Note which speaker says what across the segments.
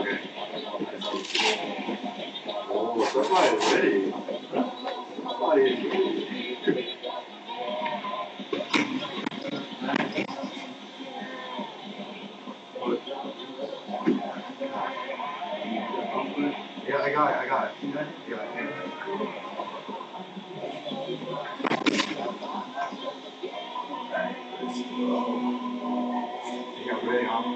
Speaker 1: Oh, somebody's ready. Somebody's ready. Yeah, I got it. Yeah, You got ready, huh?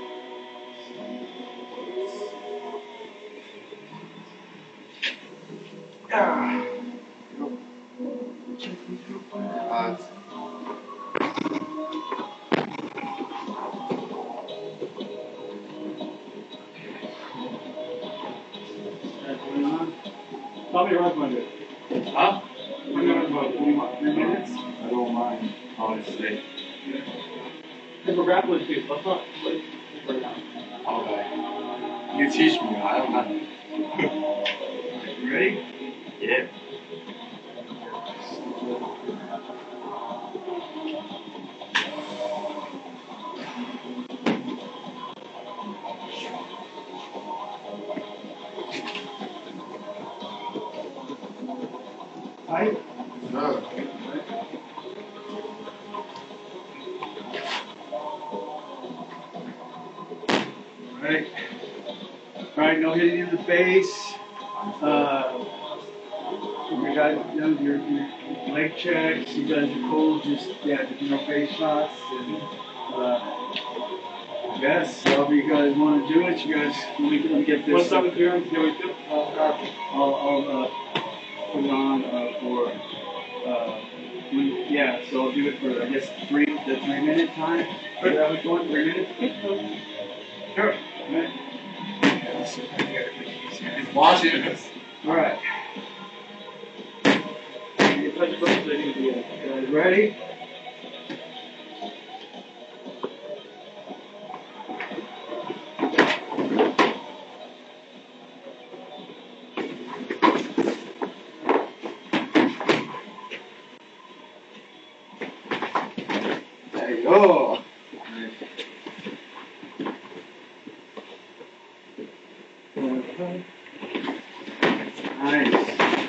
Speaker 2: Probably around 100.
Speaker 1: Huh?
Speaker 2: Maybe around about 3 minutes.
Speaker 1: I don't mind, honestly.
Speaker 2: And for grappling too. Let's not like right now.
Speaker 1: Okay. You teach me, I don't have to. You ready? Yeah.
Speaker 2: Right?
Speaker 1: No.
Speaker 2: Right. Alright, no hitting in the face. You got your leg checks, you guys are cool, just no face shots and yes, however you guys want to do it, you guys let me get this. What's up with your I'll put it on for so I'll do it for I guess the 3-minute time. Is that what's going? 3 minutes? Sure. Right.
Speaker 1: He's watching us.
Speaker 2: Alright. Guys ready?
Speaker 1: There you go.
Speaker 2: Nice.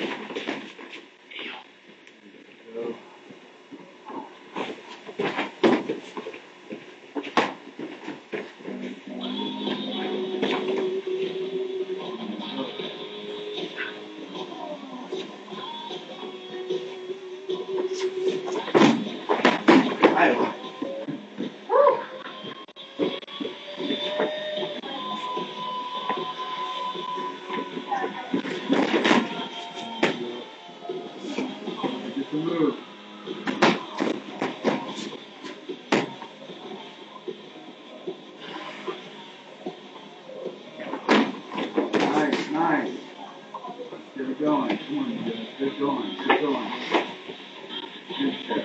Speaker 2: Nice. Get it going. Come on, you guys. Get going. Good shit.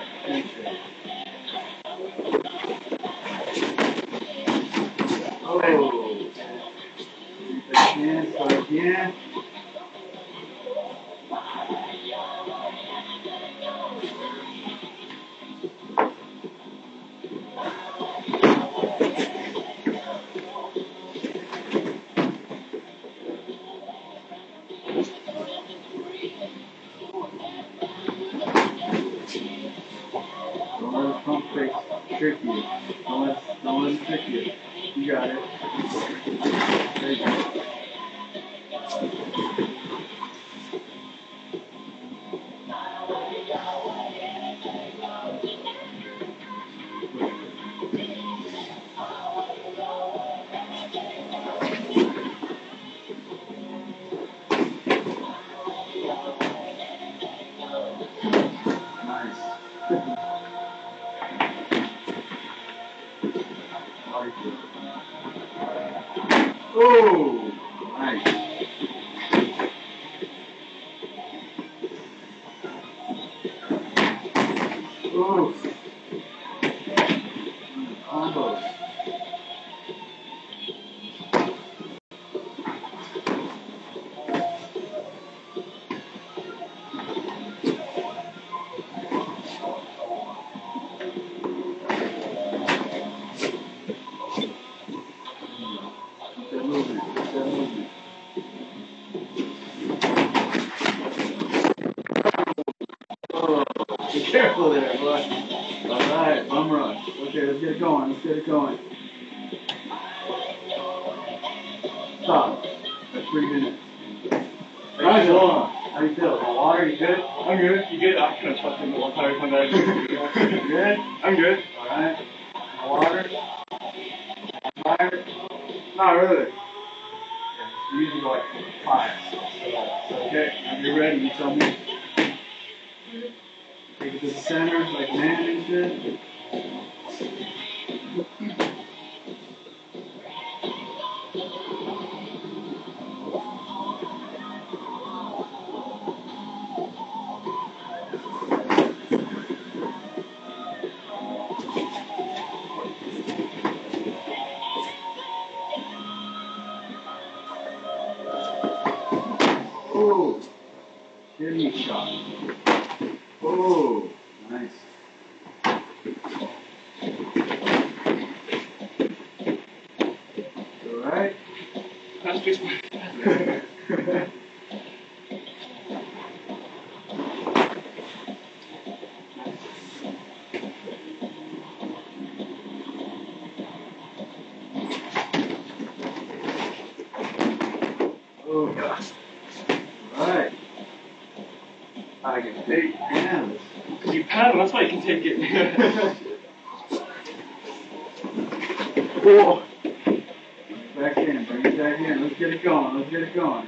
Speaker 2: Oh. Again, start again. Don't let the pump fake trick you. Don't let it trick you. You got it. There you go. Nice. Oh, nice. Oh. Combos. Keep that moving. careful there, boy. Alright, bum rush. Okay, let's get it going. Let's get it going. Stop. That's 3 minutes. How's it going? How you feel? Got water? You good?
Speaker 1: I'm good. You good? I kind of chucked in the one time when I
Speaker 2: You good?
Speaker 1: I'm good.
Speaker 2: Alright. Water? Tired?
Speaker 1: Not really.
Speaker 2: We usually go like 5. So, okay, when you're ready, you tell me. Take it to the center, like man and shit. Oh, shimmy shot. Oh, nice. Alright.
Speaker 1: That's just
Speaker 2: Oh, gosh. Alright.
Speaker 1: I can take.
Speaker 2: Yeah.
Speaker 1: Because you paddle, that's why you can take it.
Speaker 2: Whoa. Back in, bring it back in. Let's get it going. Let's get it going.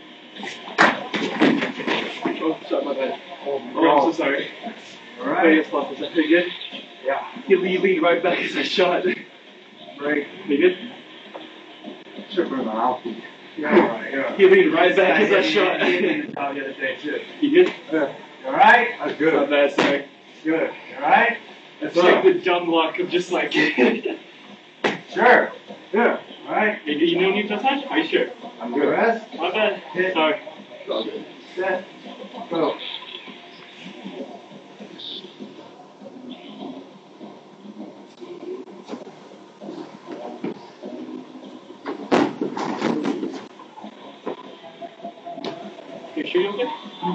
Speaker 1: Oh, sorry about that. Oh, I'm so sorry.
Speaker 2: Alright.
Speaker 1: Is that pretty good?
Speaker 2: Yeah.
Speaker 1: You lead right back as I shot.
Speaker 2: Break.
Speaker 1: You good?
Speaker 2: Tripping my outfit. Yeah, alright, yeah.
Speaker 1: You lead right back as I shot.
Speaker 2: The other day, too.
Speaker 1: You good?
Speaker 2: Yeah. You alright?
Speaker 1: That's good. Not bad, sorry.
Speaker 2: Good. You alright?
Speaker 1: It's like the dumb luck of just like.
Speaker 2: Sure. Yeah. Alright.
Speaker 1: You know need massage? Are you sure?
Speaker 2: I'm good. Rest.
Speaker 1: Not bad.
Speaker 2: Hit.
Speaker 1: Sorry.
Speaker 2: Set. Go.
Speaker 1: You sure you're okay?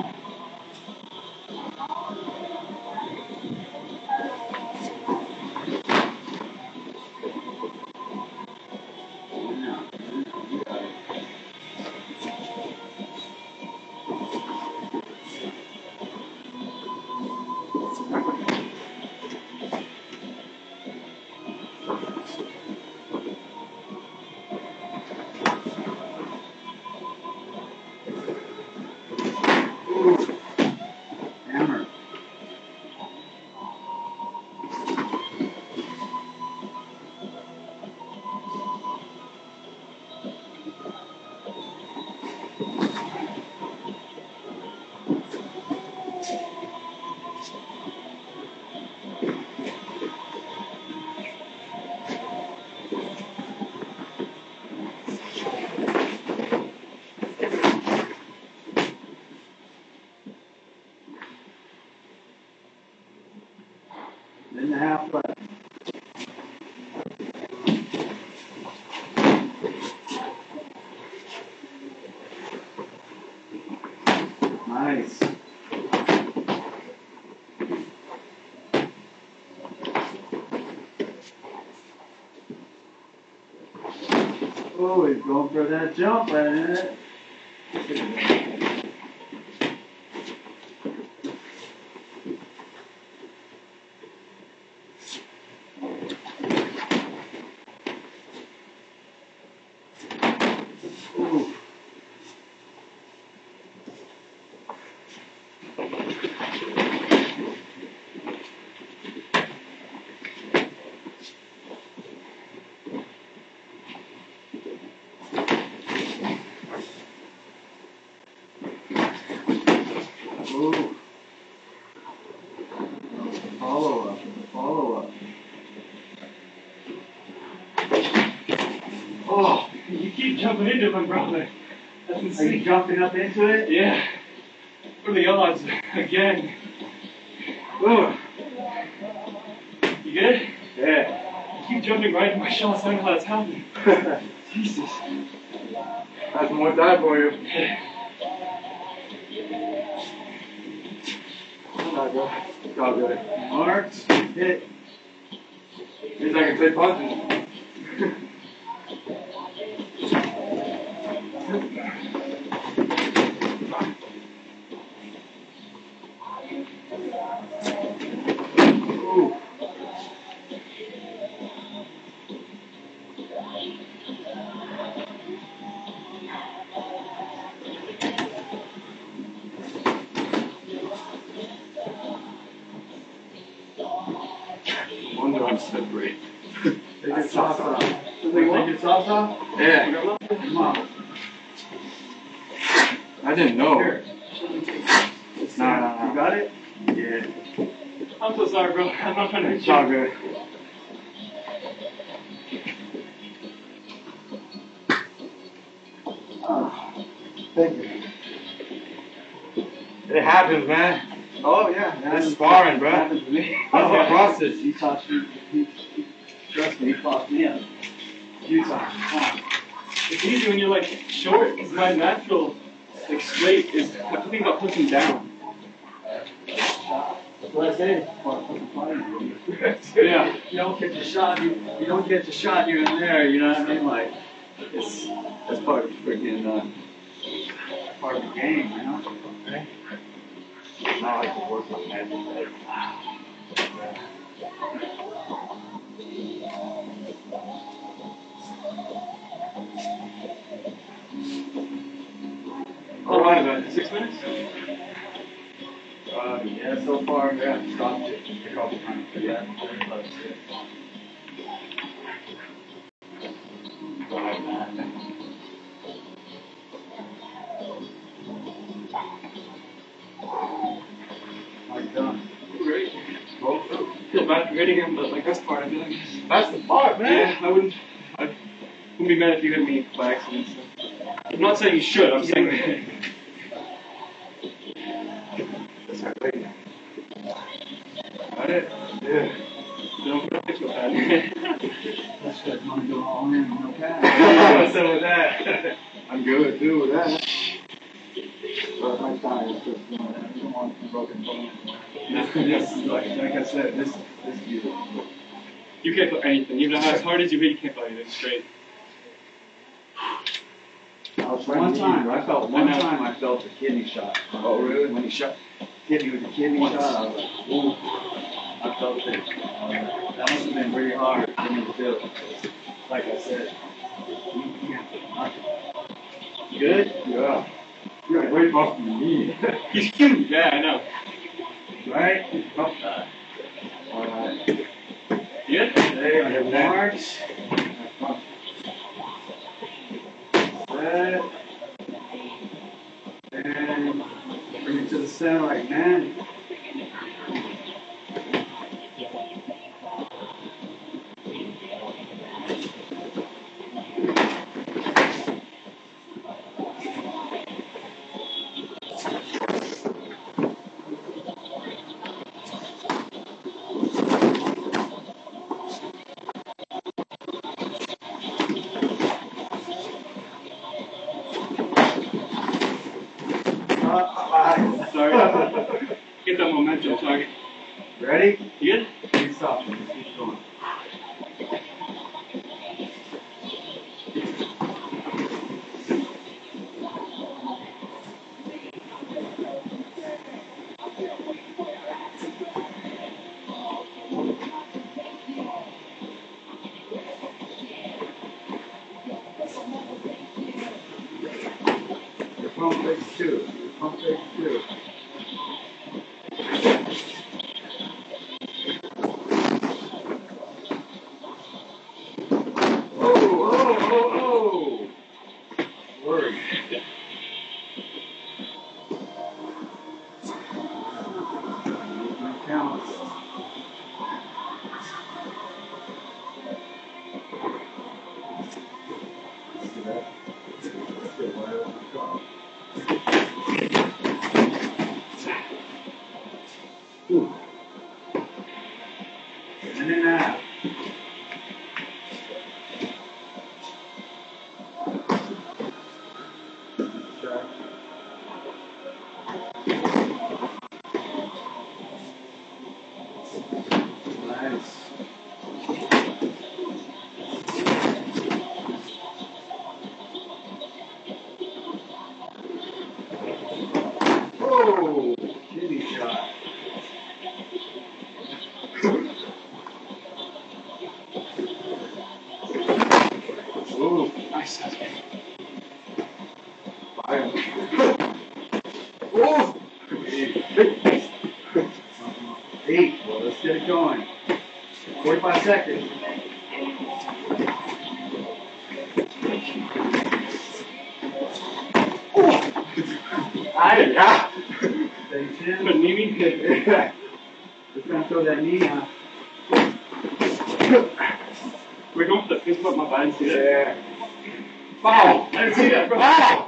Speaker 2: Hammer. Minute and a half left. Nice. Oh, he's going for that jump, isn't it? Ooh. Ooh. Follow up. Follow up.
Speaker 1: Oh, you keep jumping into my brother. That's
Speaker 2: Are you
Speaker 1: insane.
Speaker 2: jumping up into it?
Speaker 1: Yeah. What are the odds? Again.
Speaker 2: Ooh.
Speaker 1: You good?
Speaker 2: Yeah.
Speaker 1: You keep jumping right in my shots. I don't know how that's happening. Jesus.
Speaker 2: That's more time for you.
Speaker 1: Oh my God. It's all good.
Speaker 2: Marks, hit.
Speaker 1: He's like a good punches. Ooh. No wonder I'm slippery.
Speaker 2: Take your socks off. Take your socks off?
Speaker 1: Yeah.
Speaker 2: Come on.
Speaker 1: I didn't know.
Speaker 2: Here.
Speaker 1: Nah.
Speaker 2: You got it?
Speaker 1: Yeah.
Speaker 3: I'm so sorry, bro. I'm not trying to
Speaker 1: It's all good.
Speaker 2: Thank you.
Speaker 1: It happens, man.
Speaker 2: Oh, yeah.
Speaker 1: That's sparring, bro.
Speaker 2: Happens to me.
Speaker 1: That's the process.
Speaker 2: He taught you. Trust me, he taught me a few times. Come on.
Speaker 3: It's easy when you're like short. It's my natural, like straight is. I have to think about pushing down.
Speaker 2: That's what I say.
Speaker 3: Yeah.
Speaker 2: You don't get the shot. You don't get the shot. You're in there. You know what I mean? Like, that's part of freaking part of the game, you know.
Speaker 1: Okay. Now I can work on that.
Speaker 3: All right, about 6 minutes.
Speaker 2: Yeah, so far, yeah, stopped it a couple times. Yeah, very close. How you doing?
Speaker 3: Great.
Speaker 2: Roll through.
Speaker 3: Feel bad for hitting him, but like that's part of it.
Speaker 1: That's the part, man.
Speaker 3: Yeah, I wouldn't be mad if you hit me by accident. So. I'm not saying you should. I'm saying.
Speaker 1: That's our lady. Got it? Yeah.
Speaker 3: Don't get too bad.
Speaker 2: That's good. Want to go all in, okay?
Speaker 1: What's up with that? I'm good, too, with that.
Speaker 2: But my thigh is just I don't want some broken bones. This is like I said, this view.
Speaker 3: You can't feel anything. Even as hard as you hit, you can't feel anything straight.
Speaker 2: One time I felt a kidney shot.
Speaker 1: Oh, really?
Speaker 2: When he hit me with a kidney shot, I was like, ooh. I felt it. That must have been really hard for me to feel. Like I said, you can't feel nothing. Good?
Speaker 1: Yeah. You're way off from me.
Speaker 3: He's huge. Yeah, I know.
Speaker 2: Right?
Speaker 1: Alright.
Speaker 3: Good?
Speaker 2: Hey, on your marks. Set. And bring it to the center like man.
Speaker 3: Sorry. Get that momentum. Sorry.
Speaker 2: Ready?
Speaker 3: You good?
Speaker 2: Keep stopping. Keep going. Your pump takes two. Your pump takes two.
Speaker 1: Oh! Word.
Speaker 2: Counts. See that? Let's get right over the top. Ooh. In and out. Oh, kidney shot.
Speaker 3: Ooh, nice.
Speaker 2: Fire.
Speaker 3: Oh!
Speaker 2: 8. Well, let's get it going. 45 seconds.
Speaker 3: Yeah.
Speaker 2: Stay chin.
Speaker 3: Panini.
Speaker 2: Just gonna throw that knee on.
Speaker 3: We're going for the fist bump my body. See that?
Speaker 2: Yeah.
Speaker 3: Wow! I didn't see that, bro. Wow!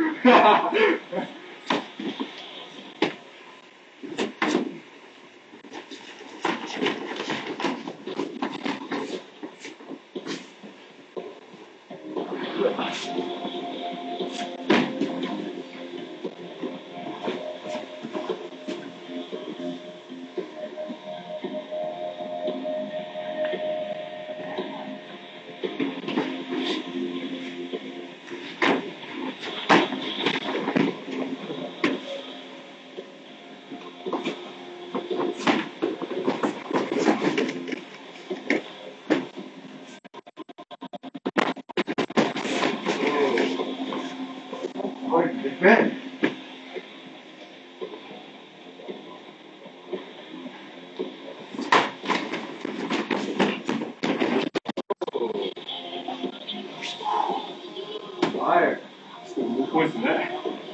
Speaker 2: Hard to defend. Fire.
Speaker 3: More points than that.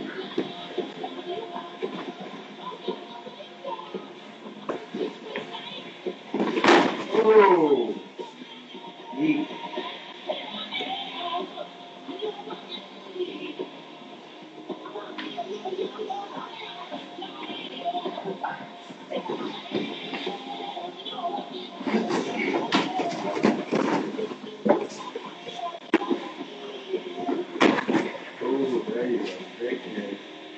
Speaker 2: Oh. Knee. Oh, there you go. Great kick.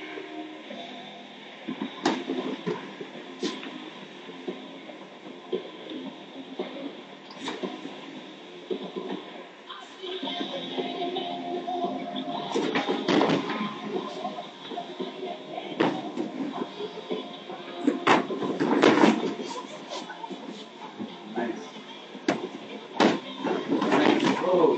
Speaker 2: Nice. Nice. Oh.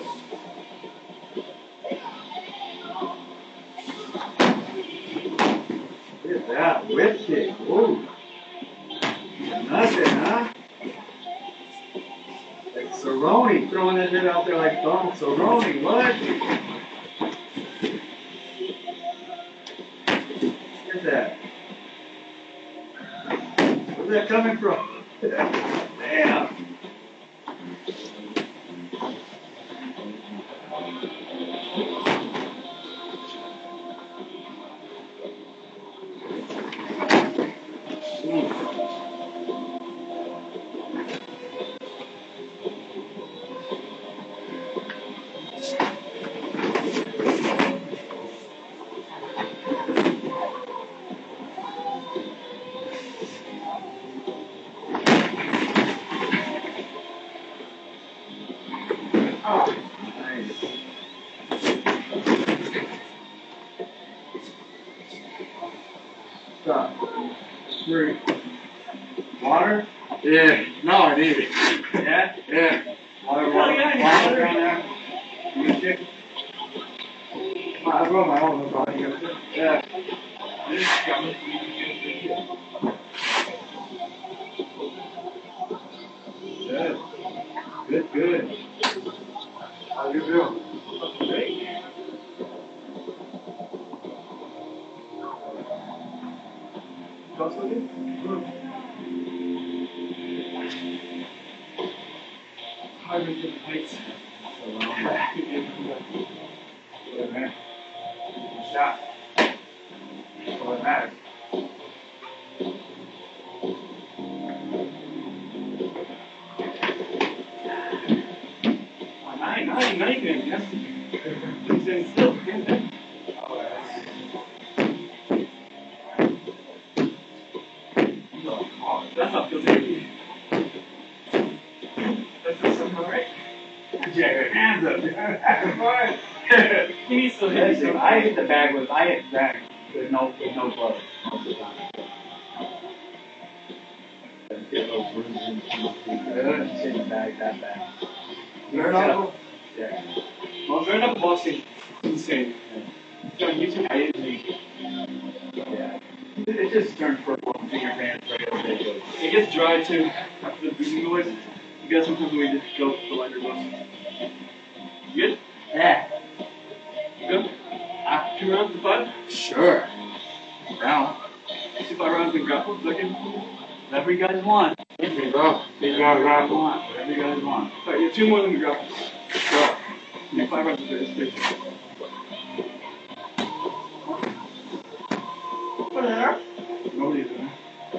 Speaker 2: Look at that whip kick. Whoa. Nothing, huh? Like Cerrone throwing that shit out there like Donald Cerrone. What? Look at that. Where's that coming from? Damn. Nice. Stop. 3. Water?
Speaker 3: Yeah. No, I need it.
Speaker 2: Yeah?
Speaker 3: Yeah.
Speaker 2: Water,
Speaker 3: water.
Speaker 2: Water down there. You can check. I brought my own. No problem. You got it?
Speaker 3: Yeah.
Speaker 2: Good. Good, good. How you doing?
Speaker 3: Great.
Speaker 2: Cross with you? Good.
Speaker 3: Hard with the plates.
Speaker 2: Good, man. Good shot. That's all that matters.
Speaker 3: Now you can adjust it. It's in still. That's not feels good. That feels so alright.
Speaker 2: Jack your hands up.
Speaker 3: He needs to hit
Speaker 2: I hit the bag with no gloves. Get those bruises. Sitting back, that back.
Speaker 3: Bare knuckle.
Speaker 2: Yeah.
Speaker 3: Well, bare knuckle boxing, insane. On YouTube, I
Speaker 2: Yeah. It just turned purple and finger pants right over there.
Speaker 3: it gets dry too after the bruising noise. You guys sometimes we just go for the lighter ones. You good?
Speaker 2: Yeah.
Speaker 3: Good? 2 rounds to 5?
Speaker 2: Sure. Now,
Speaker 3: 5 rounds in grapple, second.
Speaker 2: whatever you guys want.
Speaker 1: Here you go. You got
Speaker 2: Whatever you
Speaker 1: grapple.
Speaker 2: want. Whatever you guys want.
Speaker 3: Alright, you have 2 more than the grapple. Go. You have 5 rounds of this, please.
Speaker 2: Nobody's in there.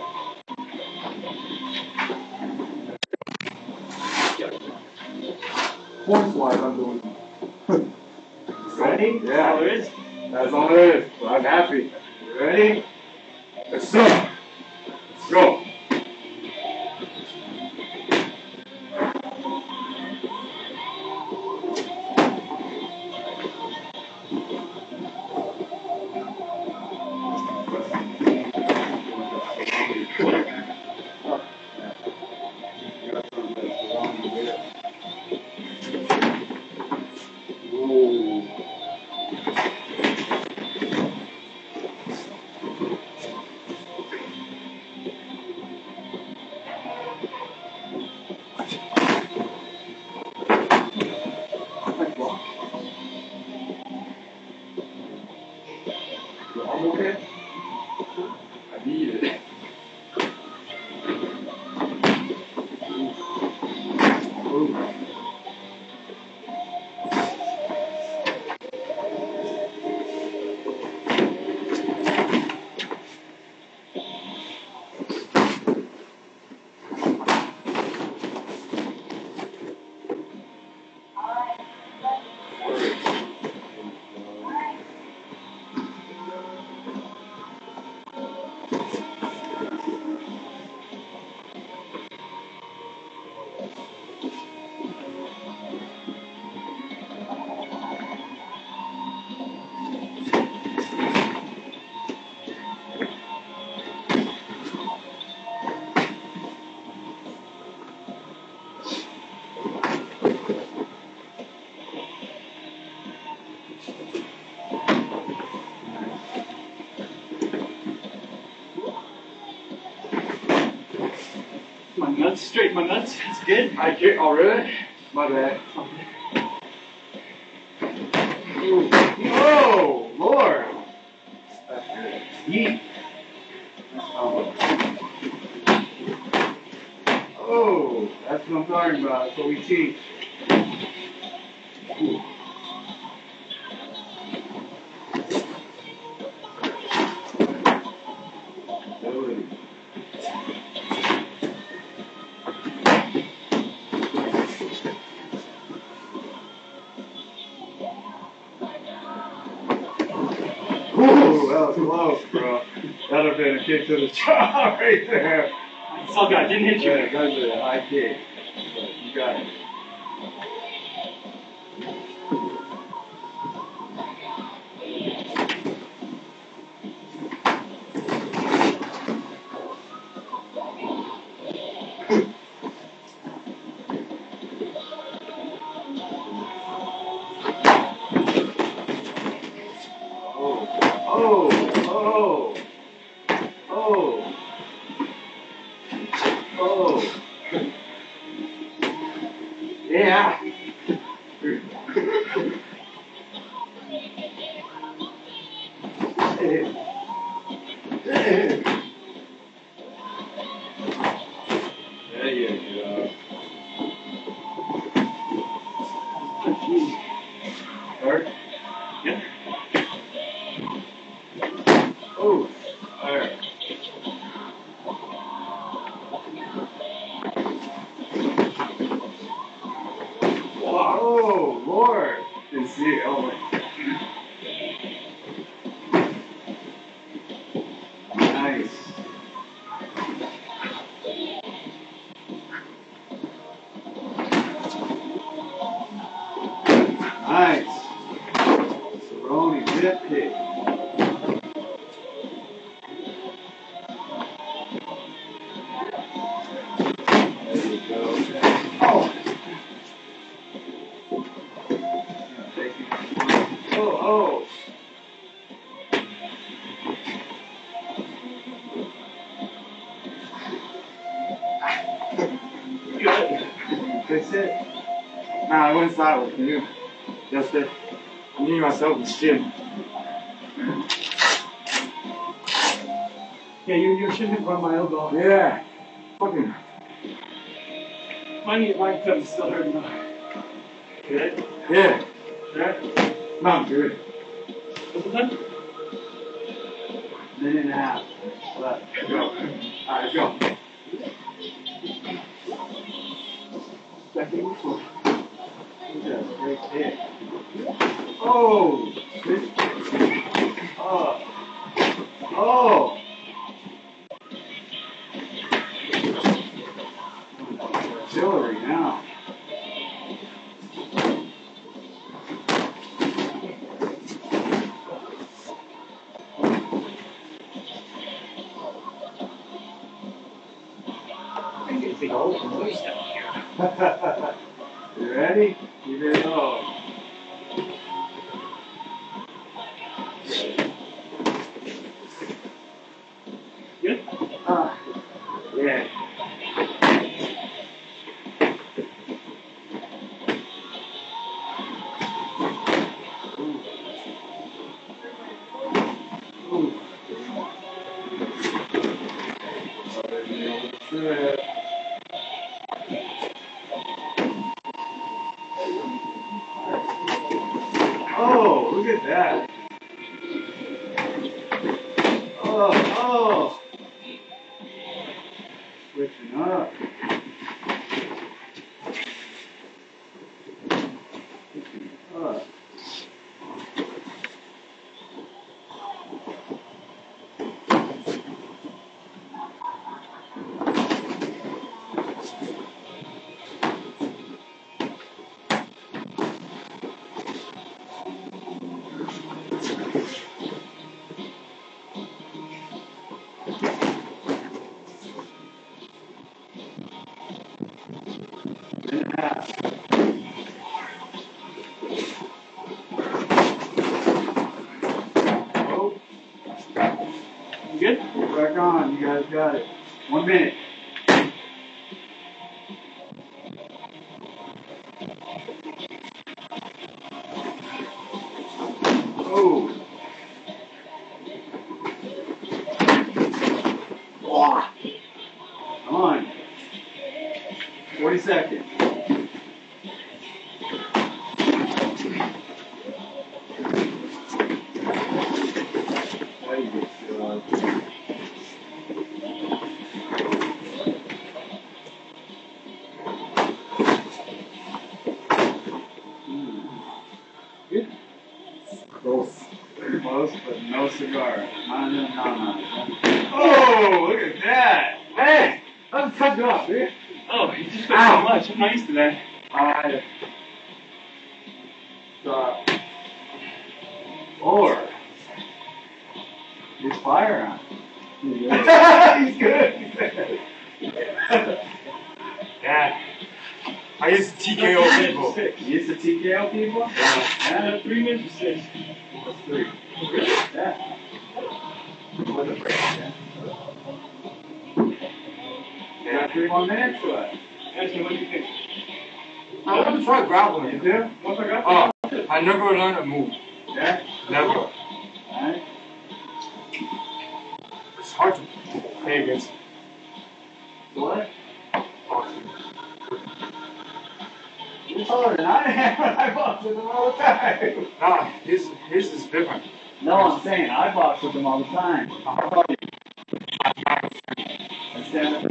Speaker 1: Points wise, I'm doing.
Speaker 2: Ready?
Speaker 3: That's all there is.
Speaker 1: That's all it is. So I'm happy.
Speaker 2: You ready?
Speaker 1: Let's go. Let's go. I'm okay. I need it.
Speaker 3: My nuts, straight my nuts. That's good.
Speaker 1: I can't. Oh, really? My bad.
Speaker 2: Ooh. Oh, Lord. That's good. Yeet. Oh, that's what I'm talking about. That's what we teach. Ooh. Ability. Ooh, that was close, bro. That'd have been a kick to the jaw right there.
Speaker 3: It's all good. I didn't hit you.
Speaker 2: Yeah, that's a high kick. But you got it. Oh, oh, oh, oh. Yeah. There you go. Hurt?
Speaker 3: Yeah.
Speaker 2: Oh, alright. Oh, Lord. You see it. Oh, my. Nice. Nice. Cerrone zip kick.
Speaker 1: Nah, I went sideways. Can you? Just me, myself, and shit.
Speaker 3: Yeah, you shouldn't run my elbow.
Speaker 1: Yeah. Fucking.
Speaker 3: My foot's still hurting though. Good?
Speaker 1: Yeah.
Speaker 3: Yeah?
Speaker 1: No, I'm good.
Speaker 3: What's the time?
Speaker 2: Minute and a half. Left.
Speaker 1: Let's go. Alright, let's go.
Speaker 3: Second foot.
Speaker 2: Yeah, great hit.
Speaker 1: Oh!
Speaker 2: Oh. Oh. Artillery now.
Speaker 3: I think it's the old noise down here.
Speaker 2: You ready? You ready? Oh.
Speaker 3: Good?
Speaker 2: Yeah. Ooh. Oh, look at that. Oh, oh. Switching up. Oh. Oh,
Speaker 3: You good?
Speaker 2: back on. You guys got it. 1 minute. Oh. Oh. Come on. 40 seconds. There you go. Good. Close. Close, but no cigar. Oh, look at that. Hey, let's cut it off, dude.
Speaker 3: Oh, you just got so much. I'm not used to that.
Speaker 2: I stop. Or he's fire on. He's good.
Speaker 1: Yeah. I used to TKO people.
Speaker 2: You used to TKO people?
Speaker 3: Yeah, 3 minutes or 6.
Speaker 2: That's 3. Yeah. With a break, yeah. You got 3 more minutes or what?
Speaker 3: Actually, what do you think?
Speaker 1: I want to try grappling.
Speaker 2: You do?
Speaker 3: Once I got
Speaker 1: Oh, I never learned a move.
Speaker 2: Yeah?
Speaker 1: Never.
Speaker 2: Alright.
Speaker 1: It's hard to play against.
Speaker 2: What?
Speaker 1: Boxing.
Speaker 2: It's hard, and I box with them all the time.
Speaker 1: Nah, his is different.
Speaker 2: No, I'm saying I box with them all the time. I stand up.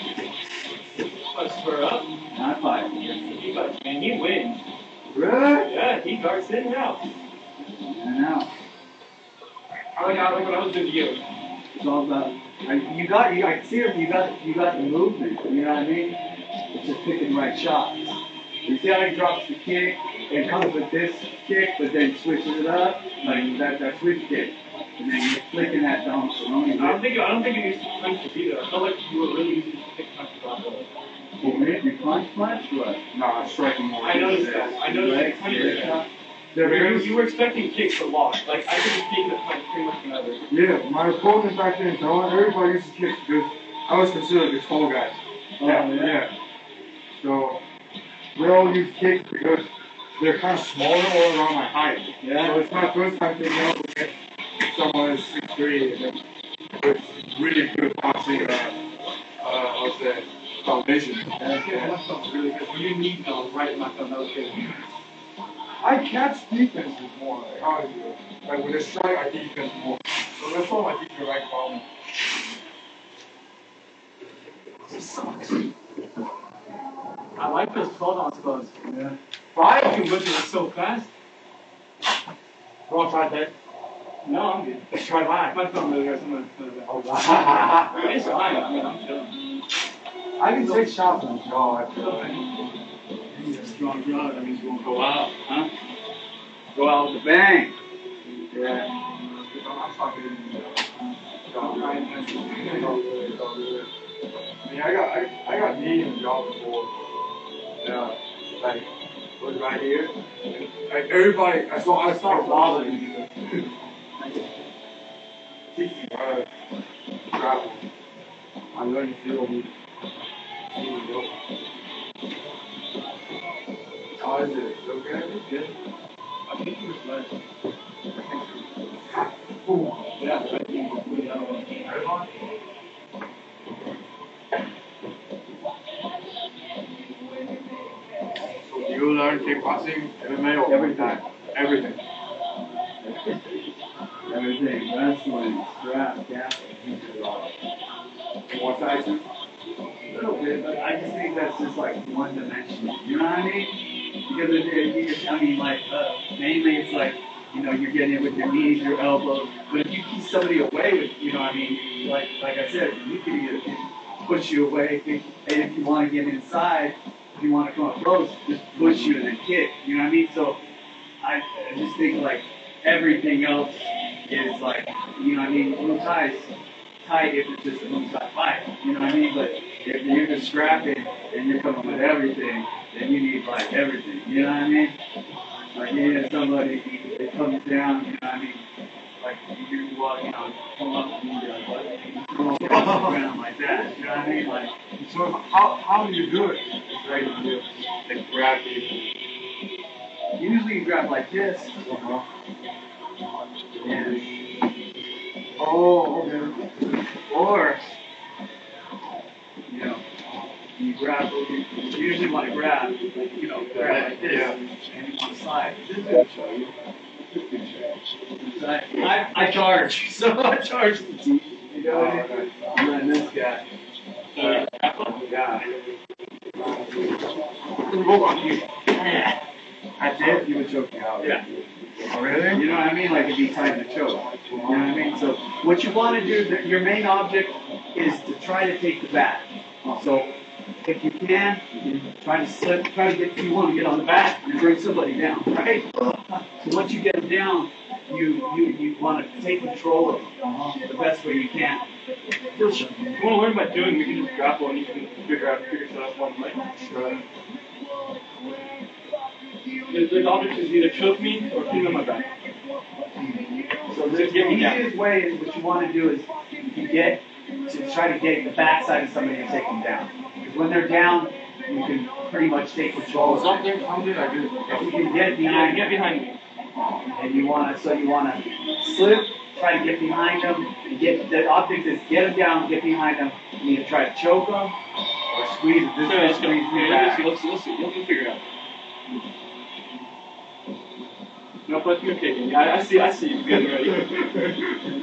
Speaker 3: spur up.
Speaker 2: I fight against them.
Speaker 3: He fights, man. He wins.
Speaker 2: Really?
Speaker 3: Yeah, he guards in and out.
Speaker 2: I know.
Speaker 3: I like what I was doing to you.
Speaker 2: It's all about. I can see it. You got the movement. You know what I mean? It's just picking the right shots. You see how he drops the kick and comes with this kick, but then switches it up like that switch kick, and then you're flicking that Dom Cerrone.
Speaker 3: I don't think it needs punch to either. I felt like you were really using the kick punch to block it.
Speaker 2: Well, man, you punch, what?
Speaker 1: Nah, striking more.
Speaker 3: I noticed that. I noticed that. You were expecting kicks a lot. Like, I could just take the punch pretty much whenever.
Speaker 1: Yeah, my opponent back then, everybody used to kick because I was considered the tall guy.
Speaker 2: Oh, yeah.
Speaker 1: So, they all use kicks because they're kind of smaller all around my height.
Speaker 2: Yeah.
Speaker 1: So it's my first time taking up against someone who's 6'3", and it's really good boxing, I'll say, foundation.
Speaker 3: Yeah, that sounds really good. When you need those right in my thumb, that was good.
Speaker 1: I catch defenses more, like how I do it. Like with a strike, I defense more. So that's why my defense right problem.
Speaker 3: I like those 12-ounce gloves.
Speaker 2: Yeah.
Speaker 3: Five can whip it so fast.
Speaker 1: Wrong side there.
Speaker 3: No, I'm good.
Speaker 1: Let's try mine.
Speaker 3: My thumb really hurts. I'm gonna put it back. It's fine. I mean, I'm chilling.
Speaker 1: I can take shots on the jaw.
Speaker 3: He's a strong drug. That means you won't go out, huh?
Speaker 2: Go out with a bang.
Speaker 1: Yeah. I'm fucking. I mean, I got knee in the jaw before. Yeah. Like, was right here. Like everybody, I saw bothering me. Travel. I learned to feel me. How is it? Okay? It's good.
Speaker 3: I think he was last.
Speaker 1: Ooh.
Speaker 3: Yeah, I think he was really out of it.
Speaker 1: So do you learn kickboxing, MMA, or everything? Everything.
Speaker 2: Everything. Wrestling, strap, gassing.
Speaker 1: What size?
Speaker 2: A little bit, but I just think that's just like one dimensional. You know what I mean? Because I mean, like, mainly it's like, you know, you're getting it with your knees, your elbows. But if you keep somebody away with, you know what I mean? Like I said, you can either push you away, and if you want to get inside, if you want to come up close, just push you and then kick. You know what I mean? So I just think like everything else is like, you know what I mean? Muay Thai's tight if it's just a Muay Thai fight. You know what I mean? But if you're just scrapping and you're coming with everything, then you need like everything. You know what I mean? Like you need somebody that comes down, you know what I mean? Like you do what, you know, come up and you be like, what? You come up off the ground like that. You know what I mean? Like,
Speaker 1: So how do you do it? It's right in here. Like grab people.
Speaker 2: usually you grab like this. And,
Speaker 1: Oh, okay.
Speaker 2: or, you know, you grab, you usually want to grab, like, you know, grab like this,
Speaker 1: Yeah.
Speaker 2: and you want to slide. This is going to show you. I charge, so I charge the team. You know what I mean? And then this guy. Yeah.
Speaker 1: Go on you.
Speaker 2: That's it. He would choke you out.
Speaker 3: Yeah.
Speaker 1: Oh, really?
Speaker 2: You know what I mean? Like it'd be tight to choke. You know what I mean? So what you want to do, your main object is to try to take the back. So if you can, you try to slip, you want to get on the back and bring somebody down, right? So once you get them down, you want to take control of them the best way you can.
Speaker 3: If you want to learn by doing, we can just grapple and you can figure stuff out one way.
Speaker 1: Sure.
Speaker 3: The object is either choke me or keep me on my back.
Speaker 2: So the easiest way is what you want to do is to try to get the backside of somebody and take them down. Because when they're down, you can pretty much take control of them.
Speaker 1: Something I do.
Speaker 2: If you can get behind
Speaker 3: Get behind me.
Speaker 2: and you want to slip, try to get behind them, and the object is get them down, get behind them, and either try to choke them or squeeze it. This way, squeeze them back.
Speaker 3: Let's see. You'll figure it out. No, but you're kicking. I see you getting ready.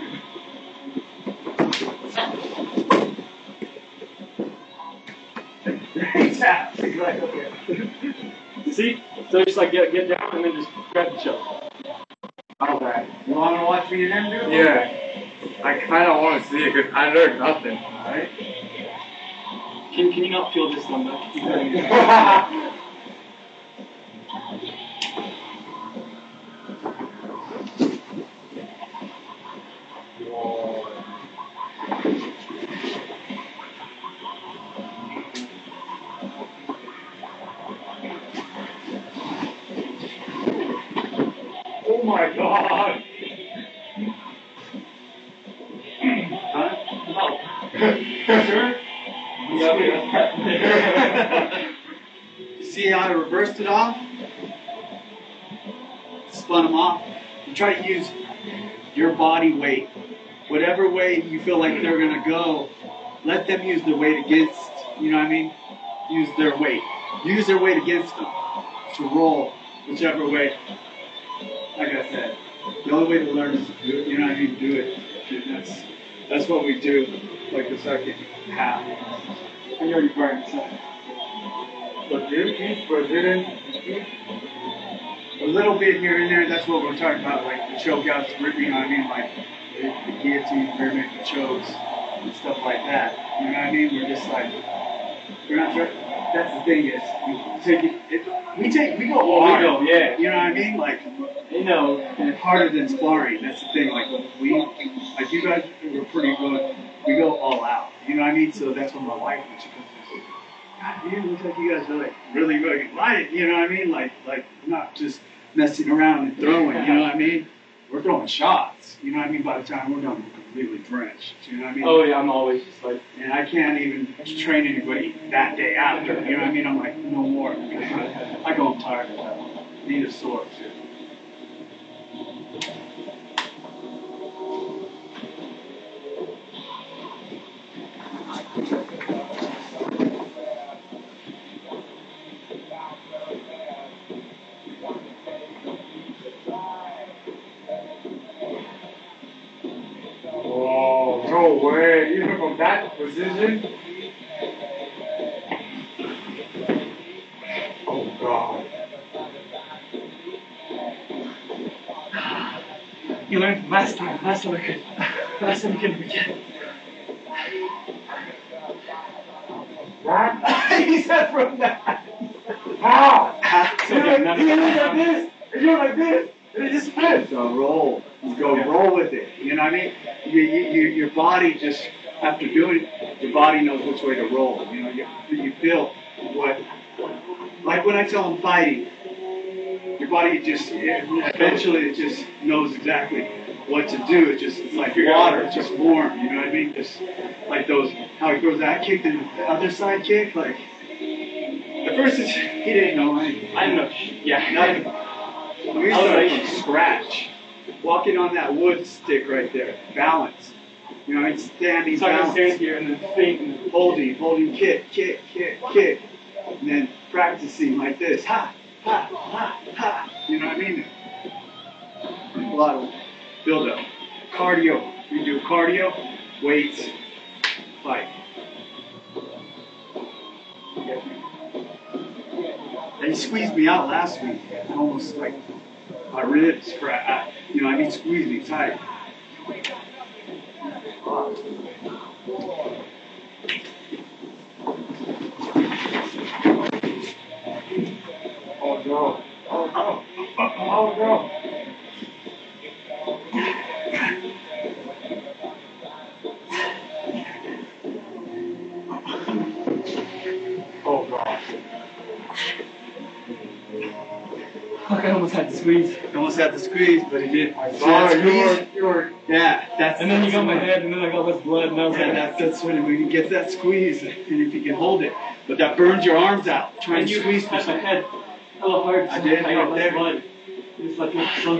Speaker 2: Exactly. Right, okay.
Speaker 3: See? So just like get down and then just grab the choke.
Speaker 2: Okay. You want to watch me and them do it?
Speaker 1: Yeah. I kind of want to see it because I learned nothing.
Speaker 2: Alright.
Speaker 3: Can you not feel this one though?
Speaker 1: Oh my god!
Speaker 2: Huh?
Speaker 3: No. Sure?
Speaker 2: See see how I reversed it off? Spun them off. You try to use your body weight. Whatever way you feel like they're going to go, let them use their weight against, you know what I mean? Use their weight. Use their weight against them to roll whichever way. Like I said, the only way to learn is to do it. You know what I mean? Do it. And that's what we do, like the second half. And you already burned something.
Speaker 1: But did it eat Brazilian?
Speaker 2: A little bit here and there, that's what we're talking about, like the choke outs, you know what I mean? Like the guillotine, rear naked chokes, and stuff like that. You know what I mean? We're just like, we're not sure. That's the thing is, we go hard.
Speaker 3: We go, yeah.
Speaker 2: You know what I mean? Like,
Speaker 3: You know,
Speaker 2: and it's harder than sparring. That's the thing. Like like you guys were pretty good. We go all out. You know what I mean? So that's when my wife, when she comes in, God damn, looks like you guys are like really good. Like, you know what I mean? Like not just messing around and throwing. You know what I mean? We're throwing shots. You know what I mean? By the time we're done, we're completely drenched. You know what I mean?
Speaker 3: oh yeah, I'm always just like,
Speaker 2: And I can't even train anybody that day after. You know what I mean? I'm like, no more. I go, I'm tired of that. Need a source.
Speaker 1: Oh, no way. Even from that position? Oh, God.
Speaker 3: you learned from last time I could, last time you couldn't forget.
Speaker 1: That?
Speaker 2: He said from that.
Speaker 1: How?
Speaker 3: So
Speaker 1: You
Speaker 3: like,
Speaker 1: like this, and you're like this, and it just flips.
Speaker 2: So roll. You go roll with it. You know what I mean? Your body just, after doing it, your body knows which way to roll. You know, you feel what, like when I tell them fighting, your body just, eventually it just knows exactly what to do. It's like water, it's just warm. You know what I mean? Just like those, how he throws that kick and the other side kick, like, at first he didn't know anything.
Speaker 3: I don't know. Yeah,
Speaker 2: Nothing. We started from scratch. Walking on that wood stick right there. Balance. You know, it's standing
Speaker 3: So I can
Speaker 2: balance.
Speaker 3: stand here and then think and
Speaker 2: Holding, kick. And then practicing like this. Ha, ha, ha, ha. You know what I mean? A lot of build up. Cardio. We do cardio, weights, fight. And he squeezed me out last week. Almost like my ribs, you know, I mean, squeezed me tight.
Speaker 1: Oh, no. Oh, no. Oh, no. Oh, God.
Speaker 3: fuck, I almost had to squeeze.
Speaker 2: Almost got the squeeze, but he did.
Speaker 1: I
Speaker 2: See
Speaker 1: saw
Speaker 2: that
Speaker 1: you
Speaker 2: squeeze?
Speaker 1: were,
Speaker 2: Yeah, that's.
Speaker 3: And then you got my
Speaker 2: that's
Speaker 3: head, and then I got less blood, and I was
Speaker 2: Yeah,
Speaker 3: like,
Speaker 2: that's when you get that squeeze, and if you can hold it, but that burns your arms out. Try and
Speaker 3: and you
Speaker 2: squeeze for
Speaker 3: had my
Speaker 2: something.
Speaker 3: head hella hard.
Speaker 2: I did,
Speaker 3: I got
Speaker 2: right
Speaker 3: less
Speaker 2: there.
Speaker 3: blood. It's like a slug.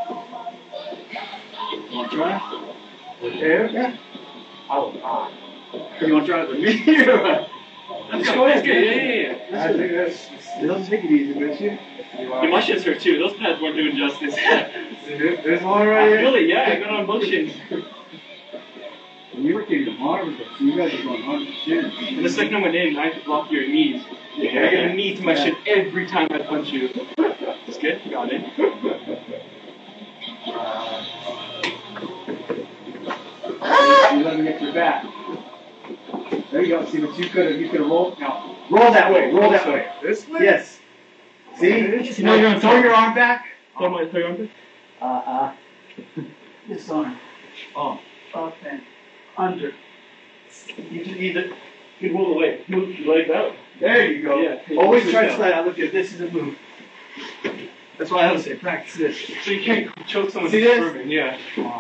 Speaker 2: You want to try?
Speaker 1: with him?
Speaker 2: Yeah.
Speaker 1: Oh, God.
Speaker 2: You want to try it with me? Let's go ahead.
Speaker 3: Yeah.
Speaker 1: I think that's.
Speaker 2: Don't take it easy, with you.
Speaker 3: Yeah, my shits hurt too. Those pads weren't doing justice.
Speaker 1: This one right
Speaker 3: I
Speaker 1: here?
Speaker 3: feel it, yeah. I got on motion.
Speaker 2: You were getting hard with us. You guys are going hard with shit.
Speaker 3: And the second I went in, I had to block your knees. I get a knee to my shit every time I punch you. It's good. Got it.
Speaker 2: You let me get your back. There you go. See what you could have rolled. Now roll that way. Roll that way.
Speaker 1: This way?
Speaker 2: Yes. See?
Speaker 3: You know you're on
Speaker 2: Throw
Speaker 3: top.
Speaker 2: your arm back.
Speaker 3: Throw your arm back.
Speaker 2: This arm.
Speaker 3: Oh.
Speaker 2: Up and under.
Speaker 3: You can either move away. Move your legs out.
Speaker 2: There you go.
Speaker 3: Yeah.
Speaker 2: Always try to slide out. Look at this is a move. That's why I always say practice this.
Speaker 3: So you can't choke someone.
Speaker 2: See this?
Speaker 3: Swerving, yeah.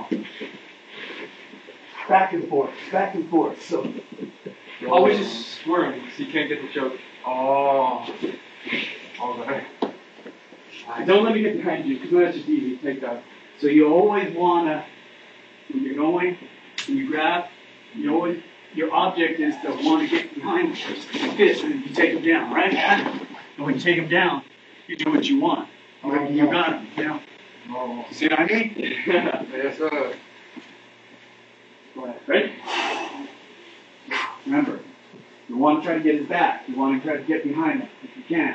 Speaker 2: Back and forth. Back and forth. So
Speaker 3: Always just squirm so you can't get the choke.
Speaker 1: Oh. Okay.
Speaker 2: Don't let me get behind you, because that's just easy to take that. So you always wanna, when you're going, when you grab, your object is to want to get behind like this, and you take them down, right? And when you take them down, you do what you want. You got them, you know?
Speaker 1: Oh.
Speaker 2: See what I mean?
Speaker 1: Yes, sir.
Speaker 2: Go ahead. Ready? Remember, you want to try to get his back. You want to try to get behind him if you can.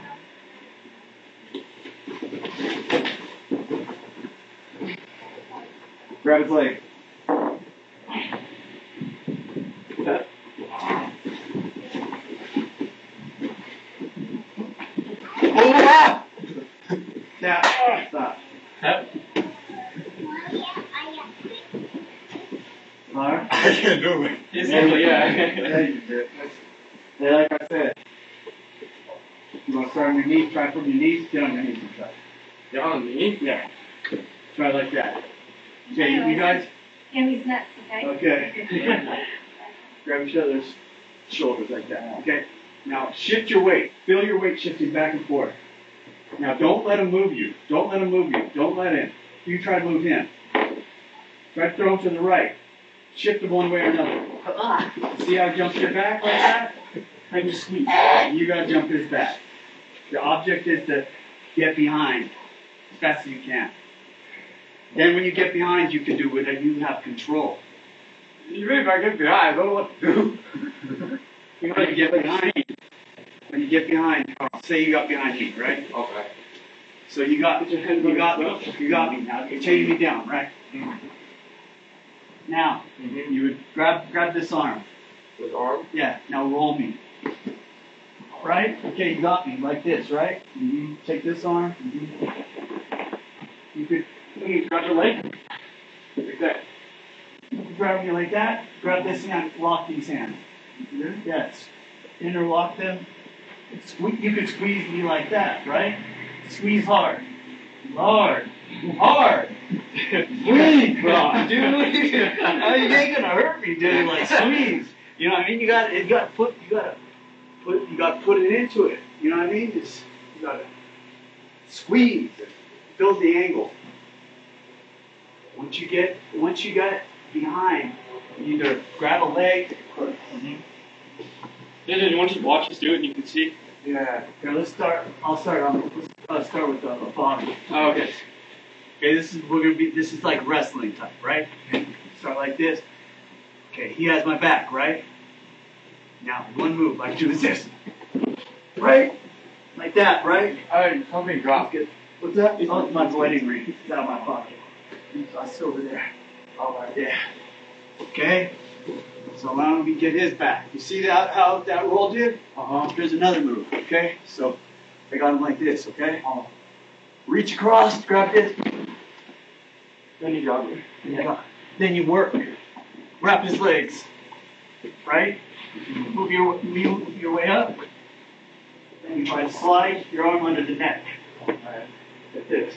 Speaker 2: Grab his leg. That. Yeah. Stop.
Speaker 3: Yep.
Speaker 2: Alright.
Speaker 1: I can't do it.
Speaker 3: Yeah.
Speaker 2: Yeah, like I said, you want to start on your knees, try from your knees, get on your knees and try.
Speaker 3: You're on me?
Speaker 2: Yeah. Try like that. Okay, you guys?
Speaker 4: Gammy's nuts, okay?
Speaker 2: Okay. Grab each other's shoulders like that. Okay. Now shift your weight. Feel your weight shifting back and forth. Now don't let him move you. Don't let him move you. Don't let him. You try to move him. Try to throw him to the right. Shift him one way or another. See how I jumped your back like that? I just squeeze. You gotta jump his back. The object is to get behind as fast as you can. Then when you get behind, you can do it and you have control.
Speaker 1: Even if I get behind, I don't know what to do.
Speaker 2: You gotta get behind. When you get behind, say you got behind me, right?
Speaker 1: Okay.
Speaker 2: So you got me now. You're chaining me down, right?
Speaker 1: Mm-hmm.
Speaker 2: Now, you would grab this arm.
Speaker 1: With arm?
Speaker 2: Yeah, now roll me. Right? Okay, you got me like this, right? Mm-hmm. Take this arm. Mm-hmm. You could grab your leg. Like that. You can grab me like that. Grab this hand, lock these hands. Mm-hmm. Yes. Interlock them. You could squeeze me like that, right? Squeeze hard. Hard. Hard. Squeeze, bro. Dude, you ain't gonna hurt me, dude. Like squeeze. You know what I mean? You gotta put it into it. You know what I mean? You gotta squeeze and build the angle. Once you get behind, you either grab a leg or
Speaker 3: Yeah, you want to just watch us do it and you can see?
Speaker 1: Yeah.
Speaker 2: here, let's start. Let's start with the bottom.
Speaker 3: Oh, okay.
Speaker 2: Okay, this is like wrestling type, right? Start like this. Okay, he has my back, right? Now, one move I do is this. Right? Like that, right?
Speaker 1: Hey, something dropped.
Speaker 2: What's that? Oh, it's my wedding ring. It's out of my pocket. It's over there.
Speaker 1: All right.
Speaker 2: Yeah. Okay? So now we get his back. You see that how that roll did? Here's another move, okay? So I got him like this, okay? Reach across, grab this.
Speaker 3: Then you got me.
Speaker 2: Then you work. Wrap his legs. Right? Move your way up. Then you try to slide your arm under the neck. Alright. Like this.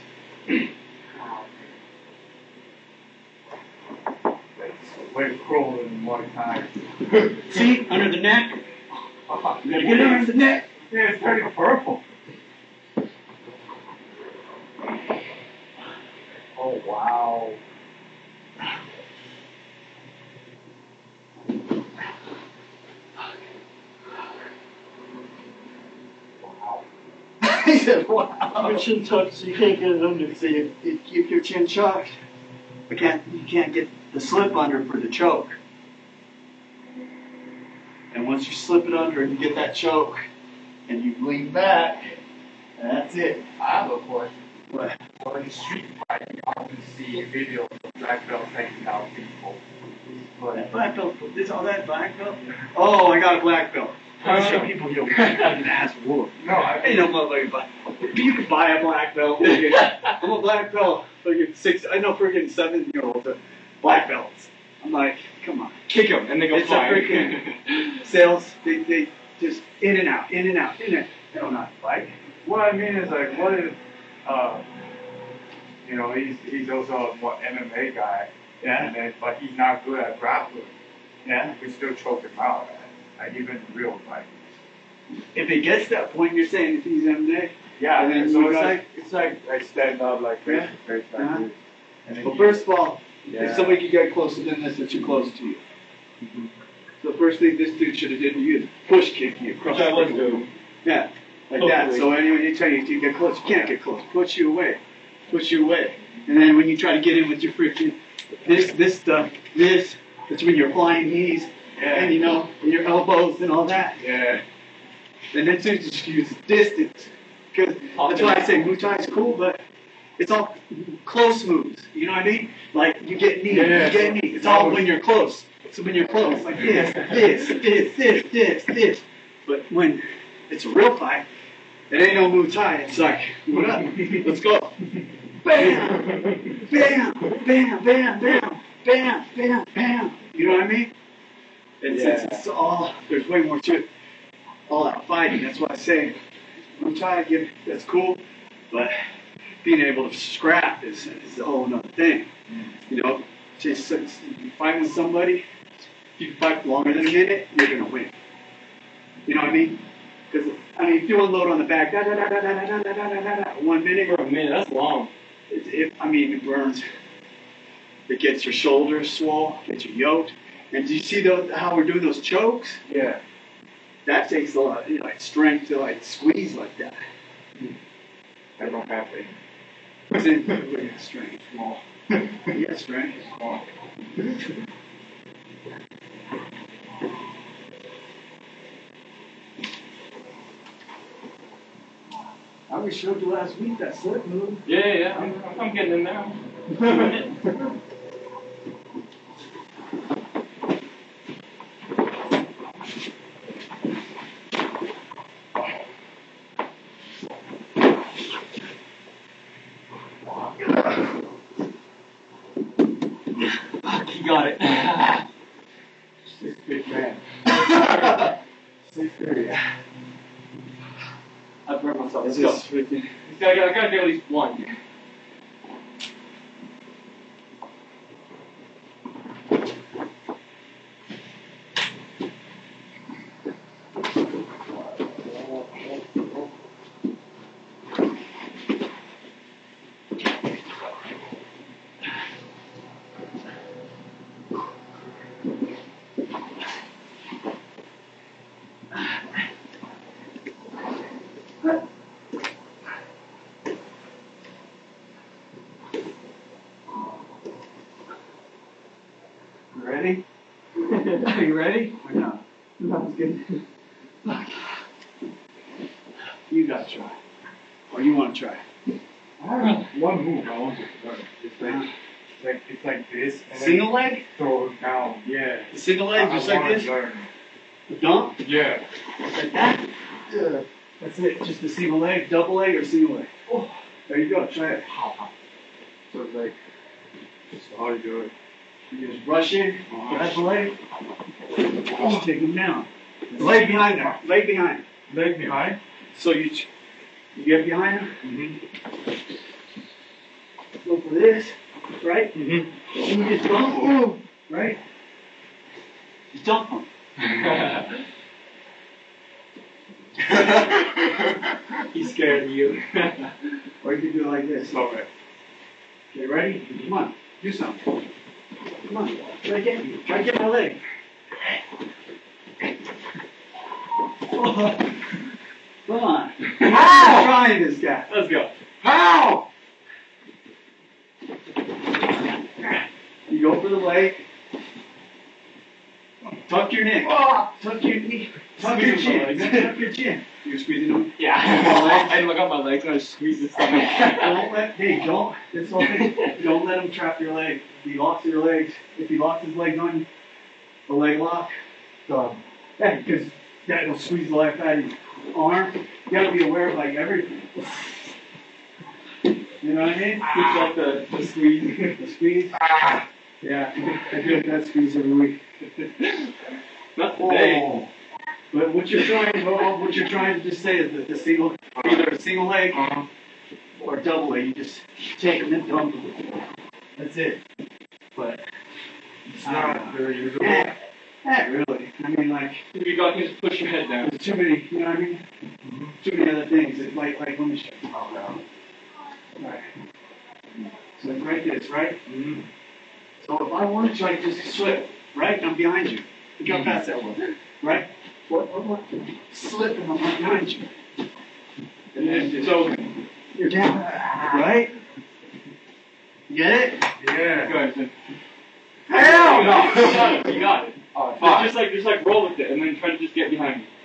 Speaker 1: Way crawling in one time.
Speaker 2: See? Under the neck. You gotta get it under the neck.
Speaker 1: Yeah, it's turning purple. Oh, wow.
Speaker 2: He said, wow. Your chin tucked so you can't get it under. So you keep your chin tucked. You can't get the slip under for the choke. And once you slip it under and you get that choke, and you lean back, that's it.
Speaker 1: I have a question.
Speaker 2: What?
Speaker 1: When you street fighting, I often see videos of black belts taking out people. But
Speaker 2: Black belt. This all that black belt? Oh, I got a black belt. I show people you an ass whoop.
Speaker 1: no, I
Speaker 2: Ain't no motherfucking black. You can buy a black belt. I'm a black belt. I know freaking 7-year-olds are black belts. I'm like, come on,
Speaker 3: Kick them and they go
Speaker 2: it's
Speaker 3: flying.
Speaker 2: a freaking sales. They just in and out, in and out, in and out. They don't know how to fight.
Speaker 1: what I mean is like, what if, you know, he's also a more MMA guy,
Speaker 2: Yeah,
Speaker 1: and then, but he's not good at grappling.
Speaker 2: yeah.
Speaker 1: You can still choke him out, like even in real fight.
Speaker 2: if it gets to that point, you're saying it's easy MMA.
Speaker 1: Yeah,
Speaker 2: And then
Speaker 1: so
Speaker 2: Muay
Speaker 1: it's like I stand up like face
Speaker 2: Yeah.
Speaker 1: to face like
Speaker 2: Uh-huh.
Speaker 1: this. And then
Speaker 2: Well, first of all,
Speaker 1: Yeah.
Speaker 2: if somebody could get closer than this, it's too close to you. So the first thing this dude should have did, you push kick you across
Speaker 3: Which I
Speaker 2: the
Speaker 3: was
Speaker 2: room.
Speaker 3: doing.
Speaker 2: Yeah, like that.
Speaker 3: Hopefully.
Speaker 2: So anyway, you tell you to get close, you can't get close. Push you away. Push you away. And then when you try to get in with your freaking this stuff, that's when you're flying knees and you know, and your elbows and all that.
Speaker 1: Yeah.
Speaker 2: And then too, just use distance. Because that's why I say Muay Thai is cool, but it's all close moves. You know what I mean? Like you get knee,
Speaker 1: Yeah.
Speaker 2: you get knee. It's all when you're close. So when you're close, like this. But when it's a real fight, it ain't no Muay Thai. It's like, what up? Let's go. Bam! Bam! Bam! Bam! Bam! Bam! Bam! Bam! You know what I mean? It's all, there's way more to it. All that fighting, that's why I say, Muay Thai, that's cool, but being able to scrap is a whole other thing. You know, just you fight with somebody, if you fight longer than a minute, you're going to win. You know what I mean? Because, I mean, if you unload on the back, 1 minute,
Speaker 3: For a minute, that's long.
Speaker 2: it burns. It gets your shoulders swole, gets you yoked. And do you see how we're doing those chokes?
Speaker 1: Yeah.
Speaker 2: That takes a lot, like strength to like squeeze like that.
Speaker 1: I don't have it.
Speaker 2: It's in strength, small. Yeah, strength.
Speaker 1: Small.
Speaker 2: I always showed you last week that slip move.
Speaker 3: Yeah. I'm getting in now. You got it.
Speaker 1: 6 big man. 6'3".
Speaker 3: I burned myself. Let's
Speaker 2: This
Speaker 3: go.
Speaker 2: is freaking.
Speaker 3: I gotta get at least one.
Speaker 2: You ready?
Speaker 3: Are you ready?
Speaker 2: Or not?
Speaker 3: That was good.
Speaker 2: You gotta try. Or you want to try?
Speaker 1: I have one move I want to learn. It's like this. And then
Speaker 2: Single leg?
Speaker 1: throw it down. Yeah.
Speaker 2: The single leg, just
Speaker 1: I
Speaker 2: like
Speaker 1: wanna
Speaker 2: this?
Speaker 1: learn.
Speaker 2: The dump?
Speaker 1: Yeah.
Speaker 2: Like that?
Speaker 1: Yeah.
Speaker 2: That's it. Just a single leg, double leg, or single leg. Oh, there you go. Try it.
Speaker 1: So it's like, that's how you do it.
Speaker 2: You just rush in, grab the leg, just take him down. The leg behind there. Leg behind.
Speaker 1: Leg behind.
Speaker 2: So you get behind him,
Speaker 1: Mm-hmm.
Speaker 2: go for this, right?
Speaker 1: Mm-hmm.
Speaker 2: And you just dump, right? Just dump him.
Speaker 3: He's scared of you.
Speaker 2: Or you can do it like this.
Speaker 1: Okay.
Speaker 2: Okay, ready? Come on, do something. Come on, try to get me. Try to get my leg. Come on. I'm trying this guy.
Speaker 3: Let's go.
Speaker 1: How?
Speaker 2: You go for the leg. Tuck your neck. Tuck your knee. Tuck your
Speaker 3: Squeeze my
Speaker 2: chin.
Speaker 3: legs.
Speaker 2: Tuck your chin. You're squeezing them.
Speaker 3: Yeah. I got my legs and I squeeze this stuff.
Speaker 2: This whole thing, don't let him trap your leg. If he locks your legs, if he locks his legs on you, the leg lock, done. Yeah, because that'll squeeze the life out of your arm. You gotta be aware of like everything. You know what I mean?
Speaker 3: Keeps like the squeeze.
Speaker 2: The squeeze. Yeah, I do that squeeze every week.
Speaker 3: Not today.
Speaker 1: Oh.
Speaker 2: But what you're trying to just say is that the single, either a single leg or a double leg, you just take them and dump them. That's it. But
Speaker 1: It's not very usual.
Speaker 2: Not really. I mean, like,
Speaker 3: If you got, you just push your head down.
Speaker 2: there's too many, you know what I mean? Too many other things. It's like let me show you. Right. So it's like this, right?
Speaker 3: Mm-hmm.
Speaker 2: So if I wanted to, I could just slip, right? I'm behind you. Look how fast that was, right? What? Slip and I'm right behind you. And then just,
Speaker 3: So,
Speaker 2: you're down, right? You get it?
Speaker 1: Yeah.
Speaker 3: go ahead.
Speaker 2: Hell no!
Speaker 3: You got it.
Speaker 1: Oh, fine.
Speaker 3: Just like roll with it, and then try to just get behind me.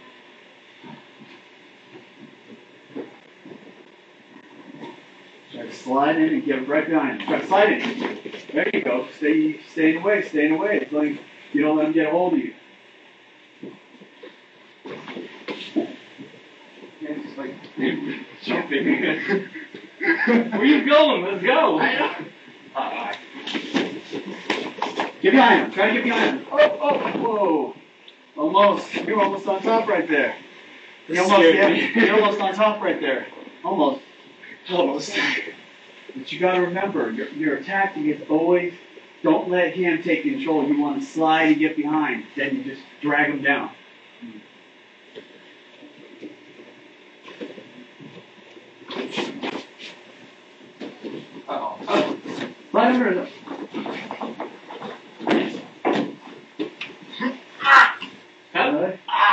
Speaker 2: Try to slide in and get right behind him. Try to slide in. There you go. Stay in the way. Stay in the way. It's like you don't let him get a hold of you. Yeah, it's just like
Speaker 3: Jumping. Where you going? Let's go.
Speaker 2: Get behind him. Try to get behind him. Whoa. Almost. You're almost on top right there. You're almost on top right there. Almost. But you got to remember, your attacking is always, don't let him take control. You want to slide and get behind. Then you just drag him down. Slide under the...
Speaker 3: Huh?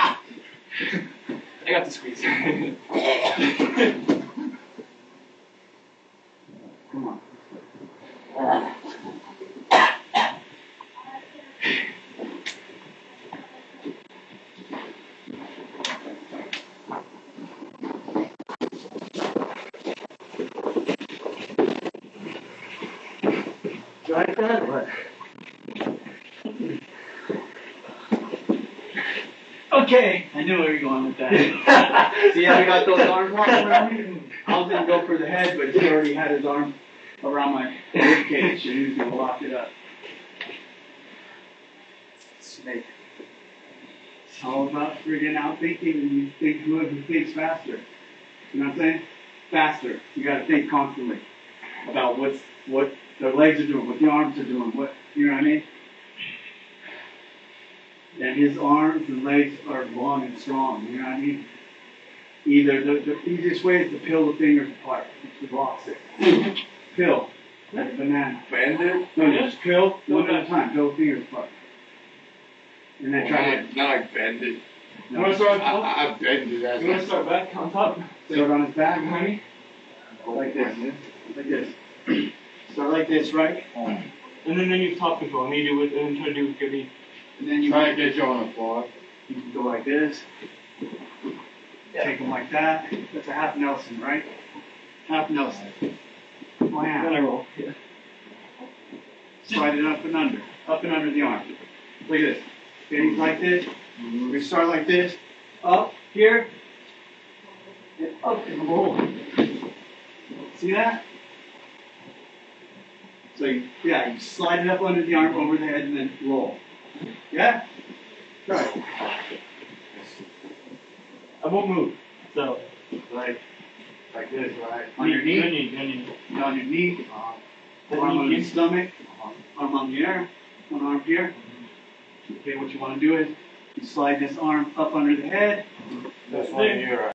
Speaker 3: I got the squeeze.
Speaker 2: Come on. Like that or what? Okay, I knew where you were going with that. See how he got those arms wrapped around me? I was going to go for the head, but he already had his arm around my rib cage, and he was going to lock it up. Snake. It's all about friggin' outthinking, and you think who thinks faster. You know what I'm saying? Faster. You got to think constantly about what the legs are doing, what the arms are doing, you know what I mean? And his arms and legs are long and strong, you know what I mean? Either the easiest way is to peel the fingers apart. It's the opposite. Peel, like a banana.
Speaker 1: Bend it?
Speaker 2: No, just peel one at a time. Peel the fingers apart. And then try to...
Speaker 1: Not like bend it.
Speaker 3: You want to start?
Speaker 1: I bend it. That's
Speaker 3: You want to start back on top?
Speaker 2: Start on his back.
Speaker 3: Behind me?
Speaker 2: Like this. Like this. Start like this, right?
Speaker 3: And then you have top control. And you do it, and try to do it. Give me.
Speaker 2: And then you
Speaker 1: Try to get you on the floor.
Speaker 2: You can go like this. Take them like that. That's a half Nelson, right? Half Nelson.
Speaker 3: Then I
Speaker 2: Wow.
Speaker 3: roll. Yeah.
Speaker 2: Slide it up and under the arm. Look at this. Getting like this. We start like this. Up here. And up and roll. See that? So you slide it up under the arm, over the head, and then roll. Yeah? Right.
Speaker 3: I won't move. So.
Speaker 2: Like this, right?
Speaker 3: On your knee.
Speaker 2: On your knee.
Speaker 3: Then
Speaker 2: Arm
Speaker 3: you
Speaker 2: on
Speaker 3: can-
Speaker 2: your stomach. Arm on the air. One arm here. Okay, what you want to do is you slide this arm up under the head.
Speaker 1: This one here.